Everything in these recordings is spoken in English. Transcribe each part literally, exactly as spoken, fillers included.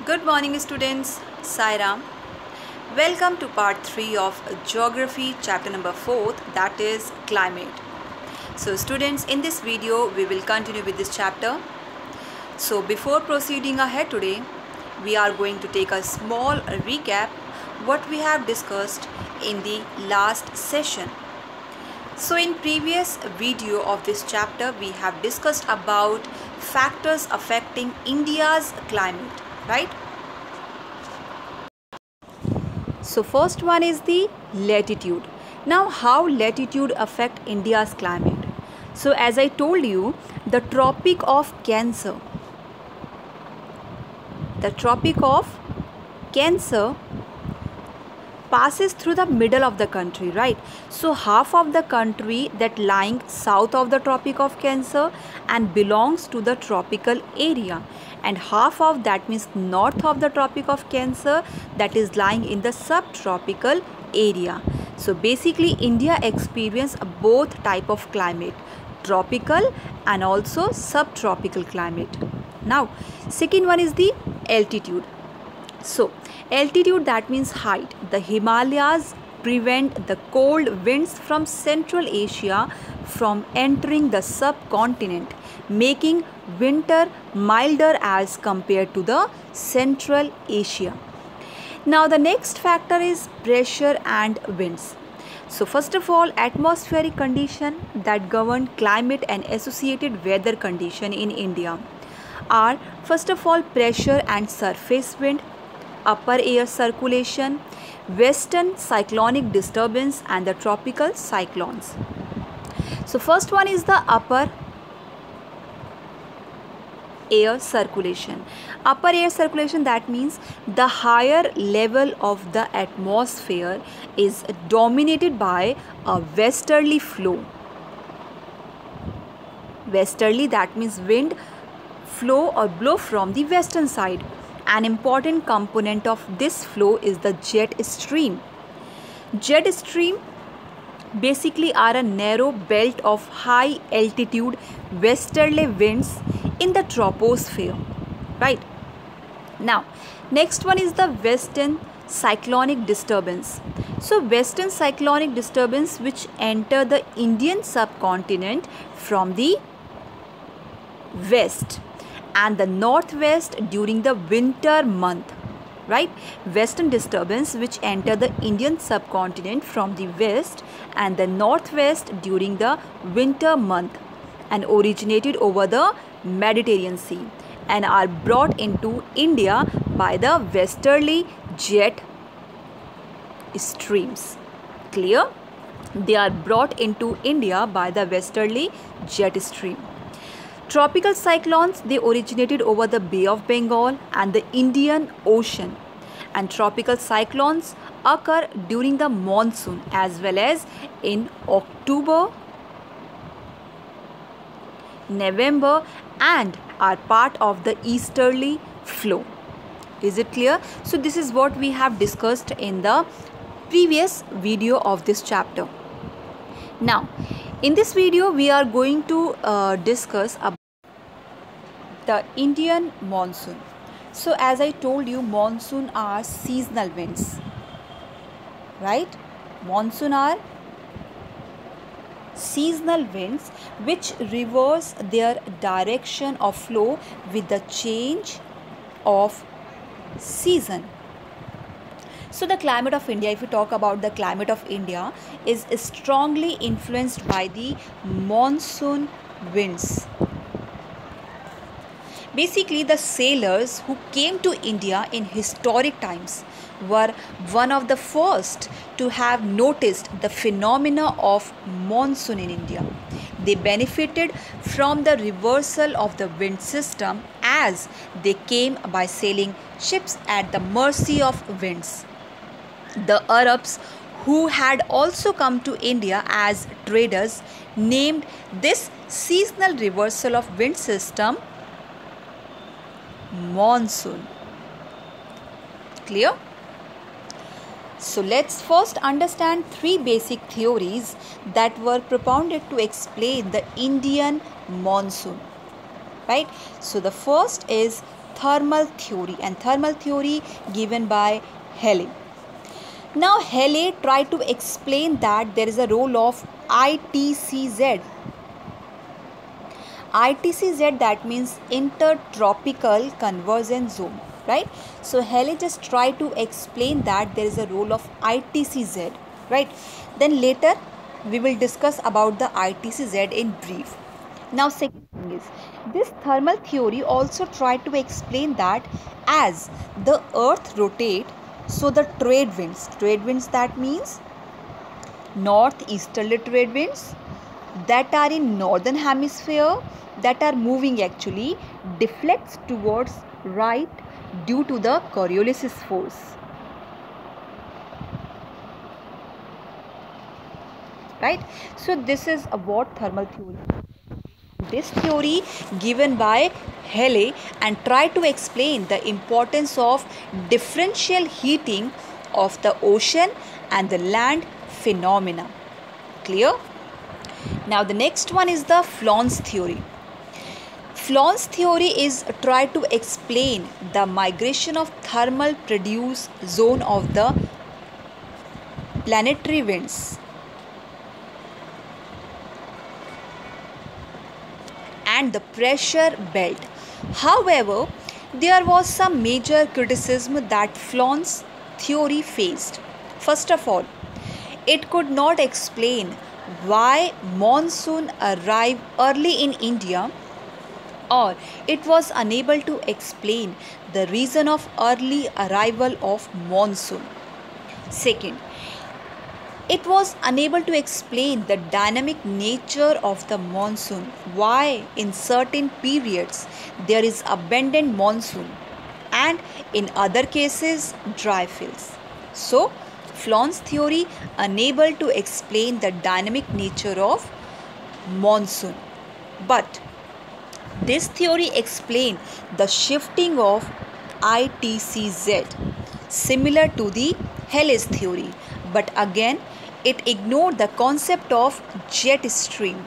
Good morning students, Sairam. Welcome to part three of Geography chapter number four, that is climate. So students, in this video we will continue with this chapter. So before proceeding ahead today, we are going to take a small recap what we have discussed in the last session. So in previous video of this chapter we have discussed about factors affecting India's climate, right? So first one is the latitude. Now how latitude affect India's climate? So as I told you, the Tropic of Cancer, the Tropic of Cancer passes through the middle of the country, right? So half of the country that lying south of the Tropic of Cancer and belongs to the tropical area, and half of that means north of the Tropic of Cancer that is lying in the subtropical area. So basically India experience both type of climate, tropical and also subtropical climate. Now second one is the altitude. So altitude, that means height. The Himalayas prevent the cold winds from Central Asia from entering the subcontinent, making winter milder as compared to the Central Asia. Now the next factor is pressure and winds. So first of all, atmospheric condition that govern climate and associated weather condition in India are first of all pressure and surface wind, upper air circulation, western cyclonic disturbance and the tropical cyclones. So first one is the upper air circulation. Upper air circulation, that means the higher level of the atmosphere is dominated by a westerly flow. Westerly, that means wind flow or blow from the western side. An important component of this flow is the jet stream. Jet stream basically are a narrow belt of high altitude westerly winds in the troposphere, right? Now next one is the western cyclonic disturbance. So western cyclonic disturbance which enter the Indian subcontinent from the west and the northwest during the winter month, right? Western disturbance which enter the Indian subcontinent from the west and the northwest during the winter month and originated over the Mediterranean Sea and are brought into India by the westerly jet streams. Clear? They are brought into India by the westerly jet stream. Tropical cyclones, they originated over the Bay of Bengal and the Indian Ocean, and tropical cyclones occur during the monsoon as well as in October, November and are part of the easterly flow. Is it clear? So this is what we have discussed in the previous video of this chapter. Now in this video we are going to uh, discuss about the Indian monsoon. So as I told you, monsoon are seasonal winds, right? Monsoon are seasonal winds which reverse their direction of flow with the change of season. So the climate of India, if we talk about the climate of India, is strongly influenced by the monsoon winds. Basically the sailors who came to India in historic times were one of the first to have noticed the phenomena of monsoon in India. They benefited from the reversal of the wind system as they came by sailing ships at the mercy of winds. The Arabs, who had also come to India as traders, named this seasonal reversal of wind system monsoon. Clear? So let's first understand three basic theories that were propounded to explain the Indian monsoon, right? So the first is thermal theory, and thermal theory given by Halley. Now Halley tried to explain that there is a role of I T C Z. I T C Z, that means intertropical convergence zone, right? So Halley just tried to explain that there is a role of I T C Z, right? Then later we will discuss about the I T C Z in brief. Now second thing is, this thermal theory also tried to explain that as the earth rotates, so the trade winds, trade winds that means northeasterly trade winds that are in northern hemisphere, that are moving actually, deflects towards right due to the Coriolis force, right? So this is what thermal theory. This theory given by Halley and try to explain the importance of differential heating of the ocean and the land phenomena. Clear? Now the next one is the Flournoy's theory. Flournoy's theory is try to explain the migration of thermal produce zone of the planetary winds and the pressure belt. However, there was some major criticism that Flournoy's theory faced. First of all, it could not explain why monsoon arrived early in India, or it was unable to explain the reason of early arrival of monsoon. Second, it was unable to explain the dynamic nature of the monsoon, why in certain periods there is abundant monsoon and in other cases dry fields. So, Flournoy's theory unable to explain the dynamic nature of monsoon. But this theory explained the shifting of I T C Z, similar to the Halley's theory, but again it ignored the concept of jet stream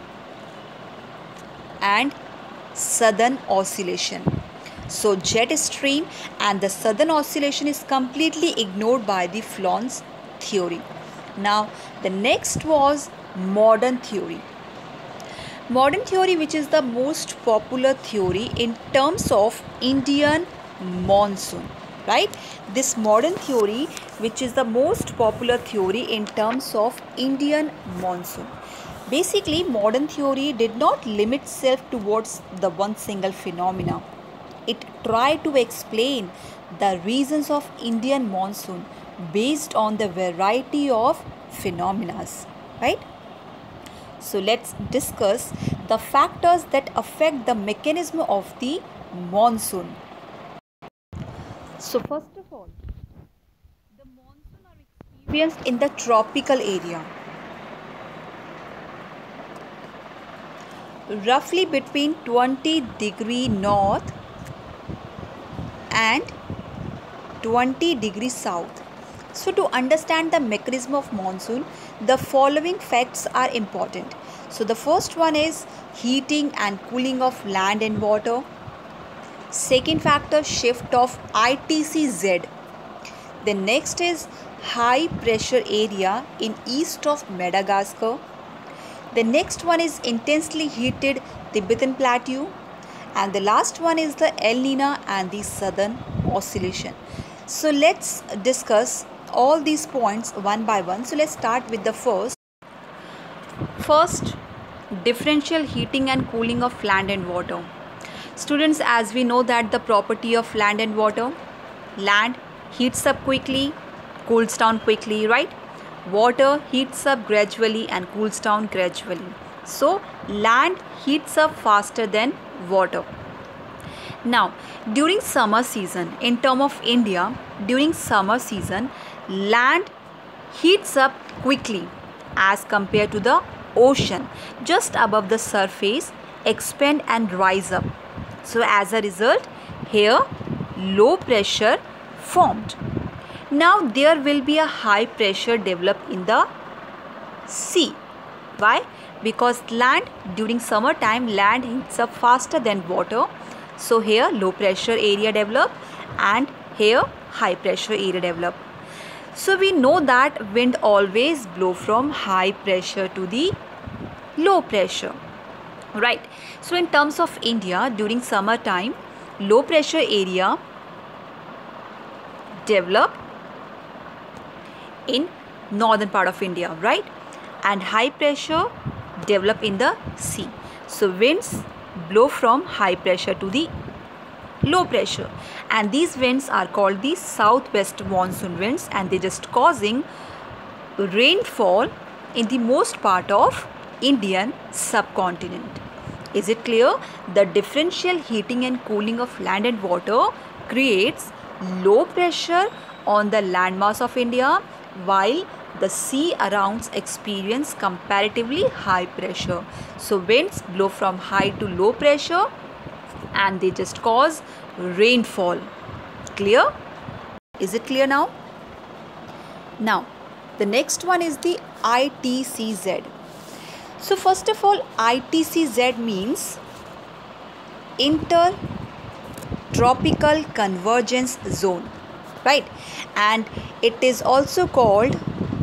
and southern oscillation. So jet stream and the southern oscillation is completely ignored by the Flournoy's theory. Now the next was modern theory. Modern theory, which is the most popular theory in terms of Indian monsoon, right? This modern theory, which is the most popular theory in terms of Indian monsoon. Basically, modern theory did not limit itself towards the one single phenomena. It tried to explain the reasons of Indian monsoon based on the variety of phenomena, right? So let's discuss the factors that affect the mechanism of the monsoon. So first of all, the monsoon are experienced in the tropical area, roughly between twenty degree north and twenty degree south. So to understand the mechanism of monsoon, the following facts are important. So the first one is heating and cooling of land and water. Second factor, shift of I T C Z. The next is high pressure area in east of Madagascar. The next one is intensely heated Tibetan Plateau. And the last one is the El Nino and the southern oscillation. So let's discuss all these points one by one. So let's start with the first. First, differential heating and cooling of land and water. Students, as we know that the property of land and water, land heats up quickly, cools down quickly, right? Water heats up gradually and cools down gradually. So land heats up faster than water. Now, during summer season, in term of India, during summer season, land heats up quickly as compared to the ocean just above the surface, expand and rise up. So as a result, here low pressure formed. Now there will be a high pressure developed in the sea. Why? Because land during summer time, land heats up faster than water. So here low pressure area develop and here high pressure area develop. So we know that wind always blow from high pressure to the low pressure, right? So in terms of India, during summer time, low pressure area develop in northern part of India, right? And high pressure develop in the sea. So winds blow from high pressure to the low pressure, and these winds are called the southwest monsoon winds, and they just causing rainfall in the most part of Indian subcontinent. Is it clear? The differential heating and cooling of land and water creates low pressure on the landmass of India, while the sea around experience comparatively high pressure. So winds blow from high to low pressure and they just cause rainfall. Clear? Is it clear now? Now, the next one is the I T C Z. So first of all, I T C Z means Intertropical Convergence Zone, right? And it is also called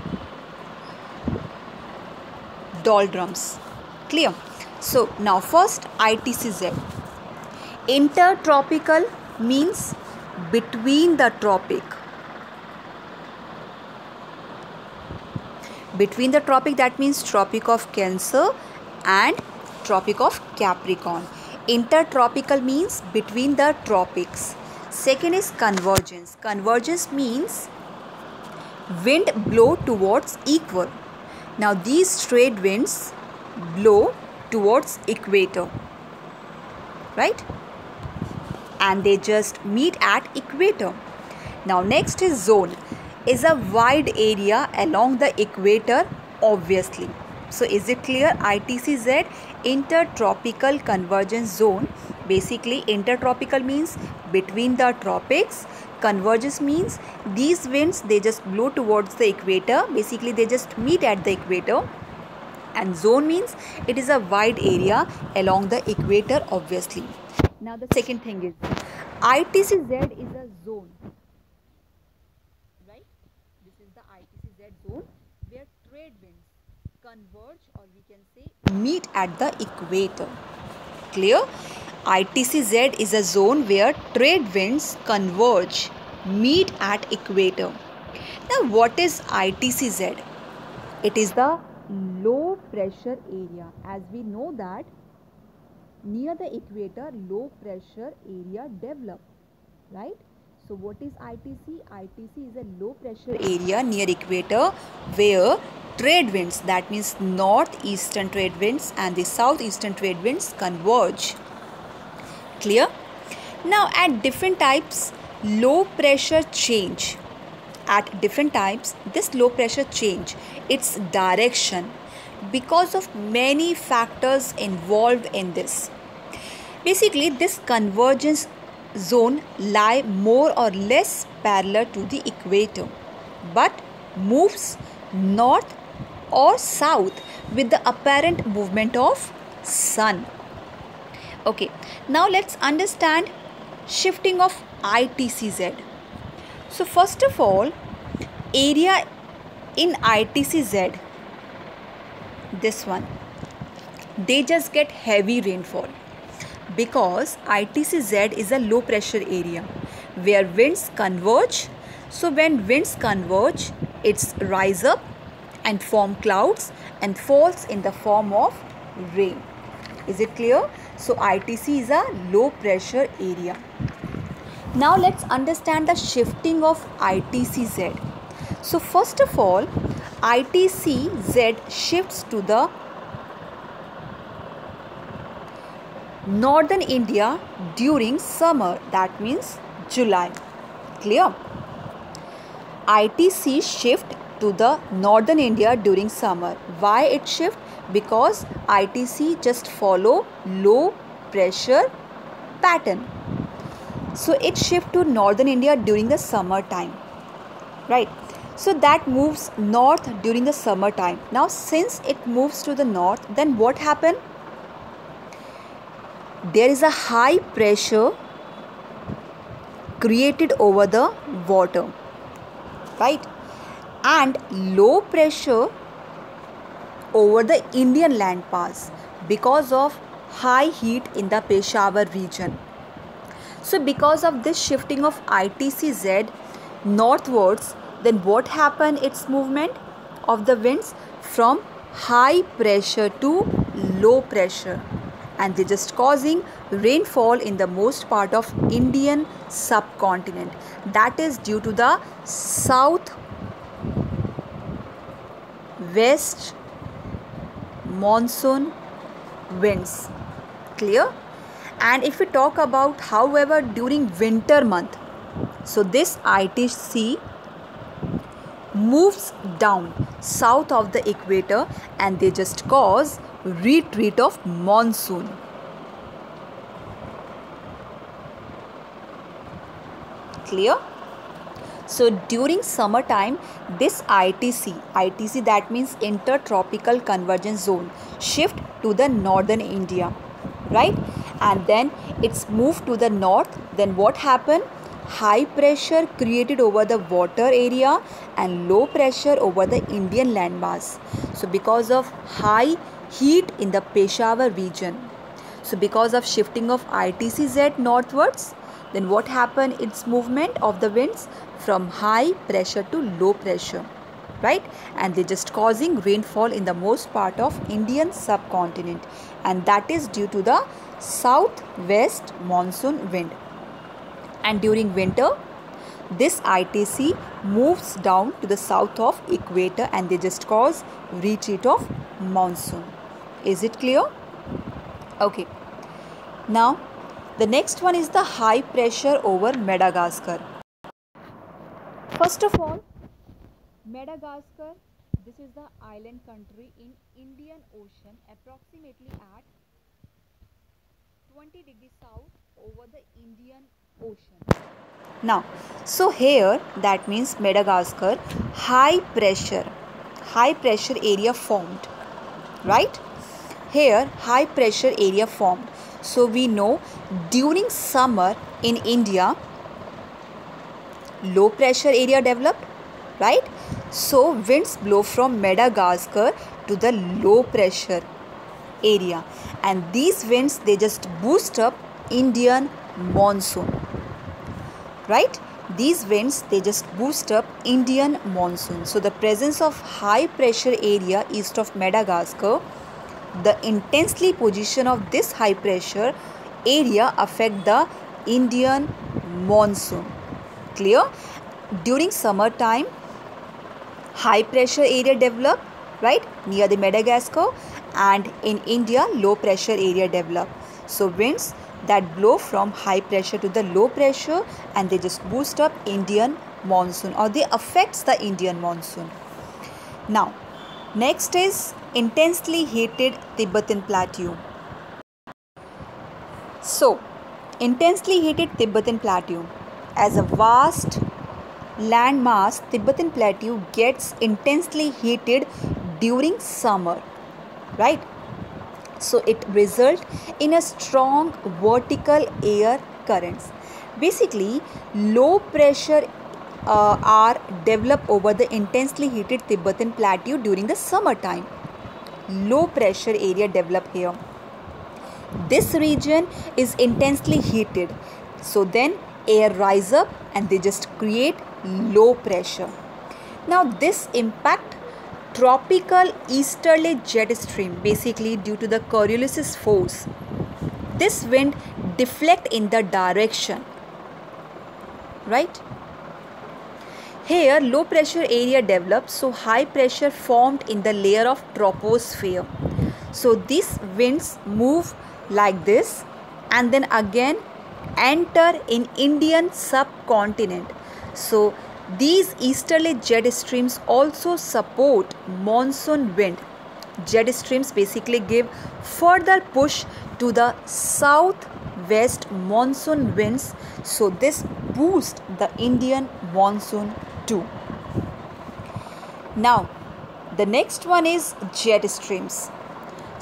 doldrums. Clear? So now first I T C Z. Intertropical means between the tropic. Between the tropic, that means Tropic of Cancer and Tropic of Capricorn. Intertropical means between the tropics. Second is convergence. Convergence means wind blow towards equal. Now these trade winds blow towards equator, right? And they just meet at equator. Now next is zone. Is a wide area along the equator, obviously. So is it clear? I T C Z, Intertropical Convergence Zone. Basically intertropical means between the tropics. Convergence means these winds, they just blow towards the equator. Basically they just meet at the equator. And zone means it is a wide area along the equator, obviously. Now the second thing is I T C Z is a zone, right? This is the I T C Z zone where trade winds converge, or we can say meet at the equator. Clear? I T C Z is a zone where trade winds converge, meet at equator. Now what is I T C Z? It is the low pressure area. As we know that near the equator low pressure area develop, right? So what is I T C? I T C is a low pressure area near equator where trade winds, that means northeastern trade winds and the southeastern trade winds converge. Clear? Now at different types low pressure change. At different types this low pressure change its direction because of many factors involved in this. Basically this convergence zone lie more or less parallel to the equator but moves north or south with the apparent movement of sun. Okay, now let's understand shifting of I T C Z. So first of all, area in I T C Z, this one, they just get heavy rainfall because I T C Z is a low pressure area where winds converge. So when winds converge, it's rise up and form clouds and falls in the form of rain. Is it clear? So I T C is a low pressure area. Now let's understand the shifting of I T C Z. So first of all, I T C Z shifts to the northern India during summer, that means July. Clear? I T C shift to the northern India during summer. Why it shift? Because I T C just follow low pressure pattern. So it shift to northern India during the summer time, right? So that moves north during the summer time. Now since it moves to the north, then what happened? there is a high pressure created over the water, right, and low pressure over the Indian land pass because of high heat in the Peshawar region. So because of this shifting of I T C Z northwards, then what happened? Its movement of the winds from high pressure to low pressure, and they just causing rainfall in the most part of Indian subcontinent. That is due to the south west monsoon winds. Clear? And if we talk about, however, during winter month, so this I T C moves down south of the equator and they just cause retreat of monsoon. Clear? So during summertime, this I T C, I T C that means intertropical convergence zone, shift to the northern India, right? And then it's moved to the north. Then what happened? High pressure created over the water area and low pressure over the Indian landmass. So because of high heat in the Peshawar region, so because of shifting of I T C Z northwards, then what happened? It's movement of the winds from high pressure to low pressure, right? And they just causing rainfall in the most part of Indian subcontinent, and that is due to the southwest monsoon wind. And during winter, this I T C moves down to the south of equator and they just cause retreat of monsoon. Is it clear? Okay. Now, the next one is the high pressure over Madagascar. First of all, Madagascar, this is the island country in Indian Ocean, approximately at twenty degrees south over the Indian Ocean. Now, so here that means Madagascar, high pressure, high pressure area formed, right? Here high pressure area formed. So we know during summer in India, low pressure area developed, right? So winds blow from Madagascar to the low pressure area, and these winds they just boost up Indian monsoon, right? These winds they just boost up Indian monsoon. So the presence of high pressure area east of Madagascar, the intensely position of this high pressure area affect the Indian monsoon. Clear? During summertime, high pressure area develop, right, near the Madagascar, and in India low pressure area develop. So winds that blow from high pressure to the low pressure and they just boost up Indian monsoon, or they affects the Indian monsoon. Now next is intensely heated Tibetan Plateau. So intensely heated Tibetan Plateau, as a vast landmass, Tibetan Plateau gets intensely heated during summer, right? So it results in a strong vertical air currents. Basically, low pressure uh, are developed over the intensely heated Tibetan Plateau during the summertime. Low pressure area develop here. This region is intensely heated. So then air rise up and they just create low pressure. Now this impact tropical easterly jet stream, basically due to the Coriolis force. This wind deflect in the direction, right? Here low pressure area develops, so high pressure formed in the layer of troposphere. So these winds move like this and then again enter in Indian subcontinent. So these easterly jet streams also support monsoon wind. Jet streams basically give further push to the southwest monsoon winds. So this boosts the Indian monsoon too. Now the next one is jet streams.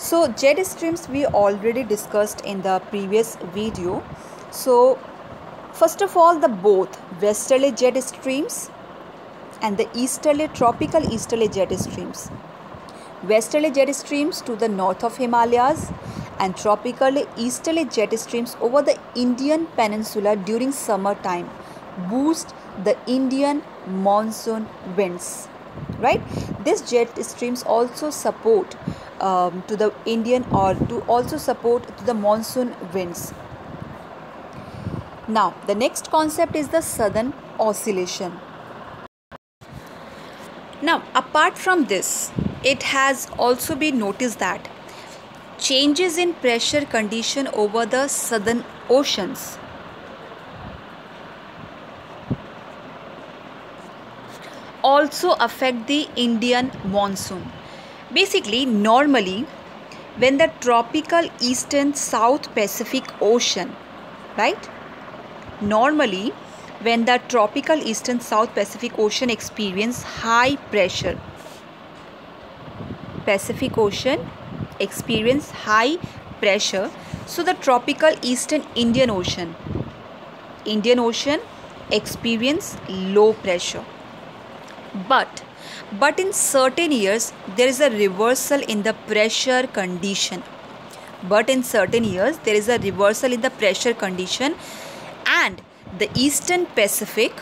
So jet streams we already discussed in the previous video. So first of all, the both westerly jet streams and the easterly tropical easterly jet streams. Westerly jet streams to the north of Himalayas and tropical easterly jet streams over the Indian peninsula during summer time boost the Indian monsoon winds. Right? These jet streams also support um, to the Indian or to also support to the monsoon winds. Now the next concept is the southern oscillation. Now apart from this, it has also been noticed that changes in pressure condition over the southern oceans also affect the Indian monsoon. Basically, normally when the tropical eastern South Pacific Ocean, right? Normally when the tropical eastern South Pacific Ocean experience high pressure, Pacific Ocean experience high pressure, so the tropical eastern Indian Ocean, Indian Ocean experience low pressure. But, but in certain years, there is a reversal in the pressure condition. But in certain years, there is a reversal in the pressure condition, and the Eastern Pacific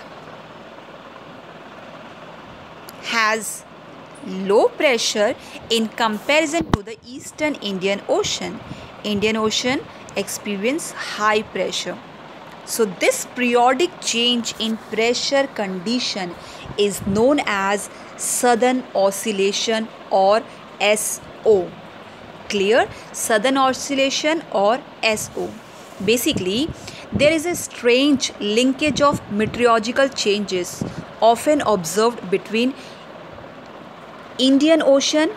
has low pressure in comparison to the Eastern Indian Ocean. Indian Ocean experience high pressure. So this periodic change in pressure condition is known as Southern Oscillation or S O. Clear? Southern Oscillation or S O. Basically, there is a strange linkage of meteorological changes often observed between Indian Ocean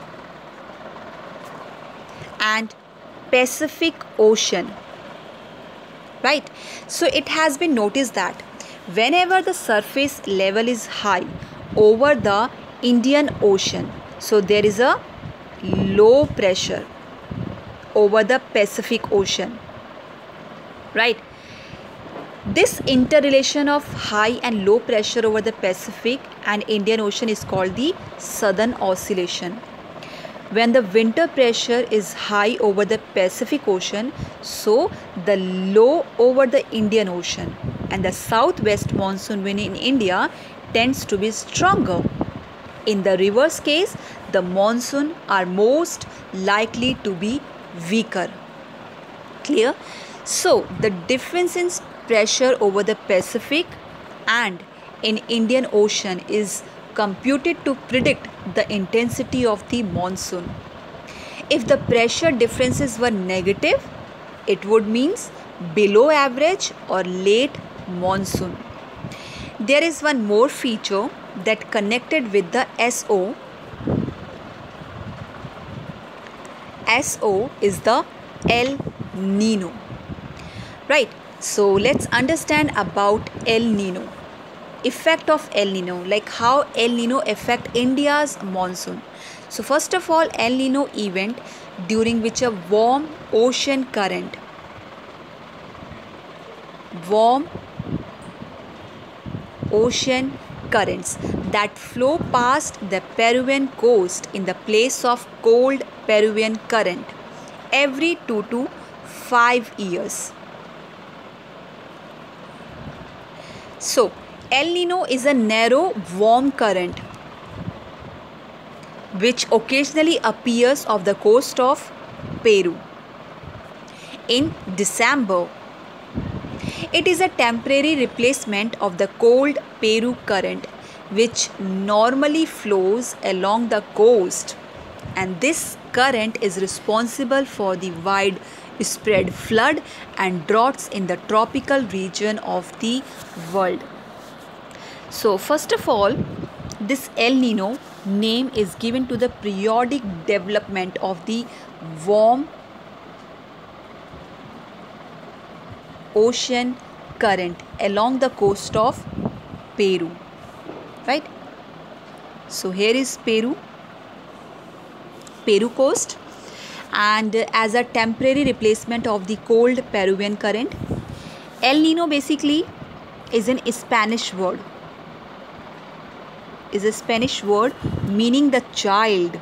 and Pacific Ocean. Right? So it has been noticed that whenever the surface level is high over the Indian Ocean, so there is a low pressure over the Pacific Ocean. Right? This interrelation of high and low pressure over the Pacific and Indian Ocean is called the Southern Oscillation. When the winter pressure is high over the Pacific Ocean, so the low over the Indian Ocean, and the southwest monsoon wind in India tends to be stronger. In the reverse case, the monsoon are most likely to be weaker. Clear? So the difference in pressure over the Pacific and in Indian Ocean is computed to predict the intensity of the monsoon. If the pressure differences were negative, it would means below average or late monsoon. There is one more feature that connected with the S O. S O is the El Nino. Right? So let's understand about El Nino. Effect of El Nino, like how El Nino affect India's monsoon. So first of all, El Nino event during which a warm ocean current, warm ocean currents that flow past the Peruvian coast in the place of cold Peruvian current every two to five years. So El Nino is a narrow warm current which occasionally appears off the coast of Peru in December. It is a temporary replacement of the cold Peru current which normally flows along the coast, and this current is responsible for the widespread flood and droughts in the tropical region of the world. So first of all, this El Nino name is given to the periodic development of the warm ocean current along the coast of Peru. Right? So here is Peru, Peru coast. and as a temporary replacement of the cold Peruvian current. El Nino basically is an Spanish word, is a Spanish word meaning the child,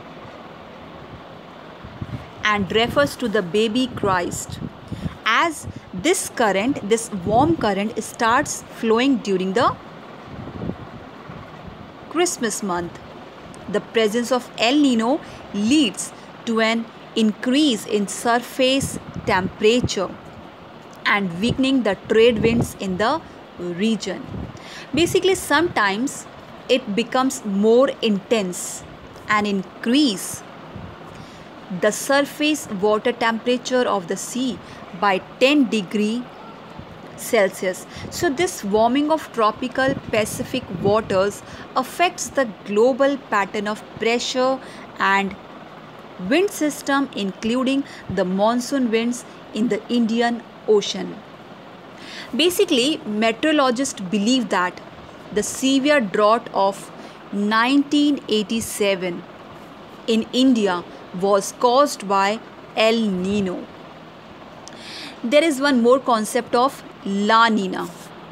and refers to the baby Christ. As this current, this warm current starts flowing during the Christmas month, the presence of El Nino leads to an increase in surface temperature and weakening the trade winds in the region. Basically, sometimes it becomes more intense and increase the surface water temperature of the sea by ten degree Celsius. So this warming of tropical Pacific waters affects the global pattern of pressure and wind system, including the monsoon winds in the Indian Ocean. Basically, meteorologists believe that the severe drought of nineteen eighty-seven in India was caused by El Nino. There is one more concept of La Nina.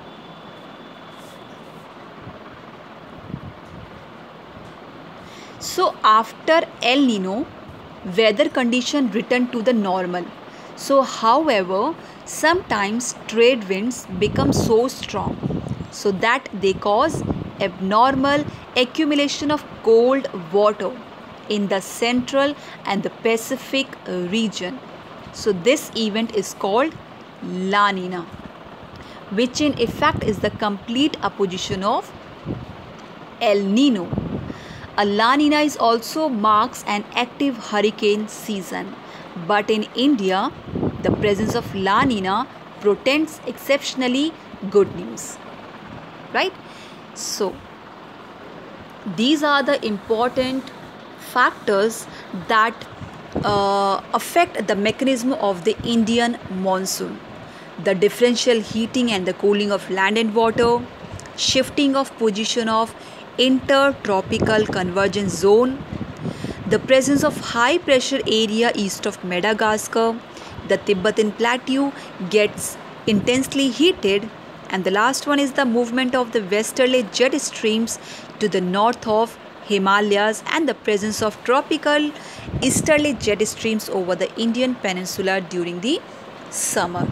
So after El Nino, weather condition returned to the normal. So however, sometimes trade winds become so strong so that they cause abnormal accumulation of cold water in the central and the Pacific region. So this event is called La Nina, which in effect is the complete opposition of El Nino. A La Nina is also marks an active hurricane season, but in India, the presence of La Nina portends exceptionally good news, right? So these are the important factors that uh, affect the mechanism of the Indian monsoon: the differential heating and the cooling of land and water, shifting of position of intertropical convergence zone, the presence of high pressure area east of Madagascar, the Tibetan plateau gets intensely heated, and the last one is the movement of the westerly jet streams to the north of Himalayas and the presence of tropical easterly jet streams over the Indian peninsula during the summer.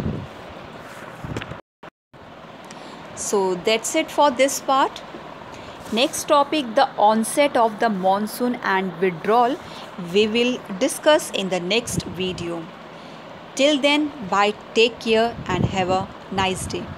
So that's it for this part. Next topic, the onset of the monsoon and withdrawal, we will discuss in the next video. Till then, bye, take care and have a nice day.